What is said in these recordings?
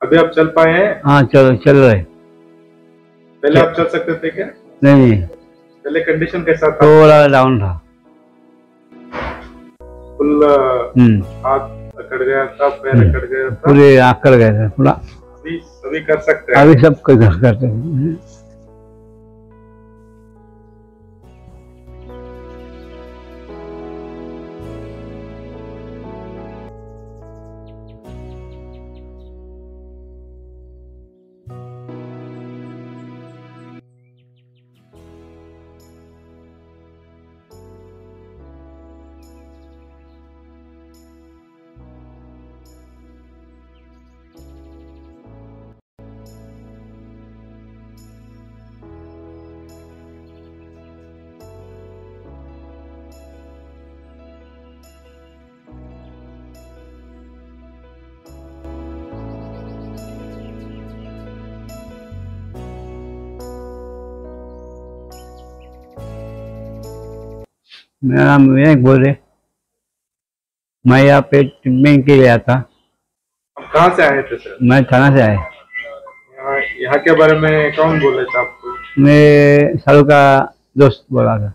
अभी आप चल पाए हैं? हाँ चल रहे। पहले आप चल सकते थे क्या? नहीं, पहले कंडीशन कैसा था? थोड़ा डाउन था। फुल हाथ अकड़ गया था, पैर अकड़ गया था, पूरे आकर गए थे थोड़ा। अभी कर सकते हैं? अभी सब करते हैं। मेरा नाम विवेक बोल रहे। मैं यहाँ पे ट्रीटमेंट के लिए आया था। आप कहाँ से आए थे सर? मैं थाना से आए। यहाँ के बारे में कौन बोले थे आपको? मैं सारू का दोस्त बोला था,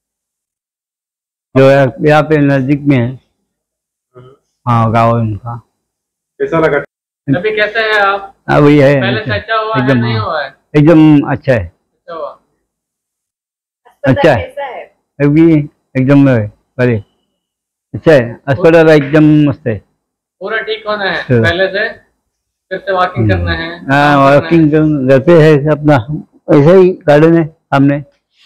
जो यहाँ पे नजदीक में है। हाँ, गाँव है उनका। कैसा लगा? अभी कैसे है आप? हाँ वही है, पहले से अच्छा हुआ है, नहीं हुआ है? एकदम अच्छा है। अच्छा हुआ। अच्छा है अभी एकदम बढ़िया, अच्छा है। अस्पताल एकदम मस्त है, पूरा ठीक होना है पहले से। फिर से वॉकिंग करना है। हाँ वॉकिंग घर पे है अपना, ऐसा ही गार्डन है सामने।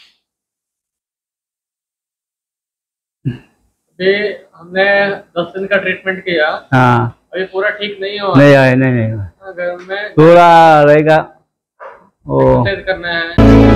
अभी हमने 10 दिन का ट्रीटमेंट किया। हाँ अभी पूरा ठीक नहीं हुआ। नहीं घर में थोड़ा रहेगा वो करना है।